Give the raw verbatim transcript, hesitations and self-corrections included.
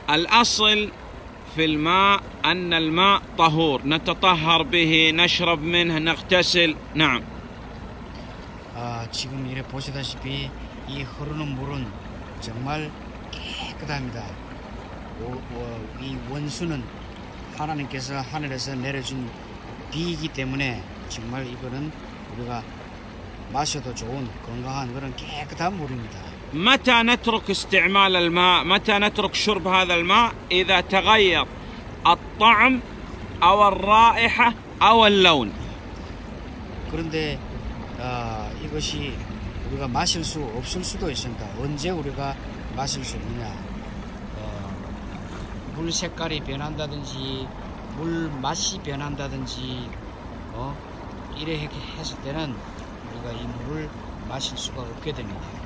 الأصل في الماء أن الماء طهور نتطهر به نشرب منه نغتسل. نعم. 아, 지금 이래 보시다시피 이 흐르는 물은 정말 깨끗합니다. 오, 오, 이 원수는 하나님께서 하늘에서 내려준 비이기 때문에 정말 이거는 우리가 마셔도 좋은 건강한 그런 깨끗한 물입니다. متى نترك استعمال الماء متى نترك شرب هذا الماء إذا تغير الطعم أو الرائحة أو اللون. 그런데 어, 이것이 우리가 마실 수 없을 수도 있습니다. 언제 우리가 마실 수 있느냐? 어, 물 색깔이 변한다든지 물 맛이 변한다든지 어, 이래 했을 때는 우리가 이 물을 마실 수가 없게 됩니다.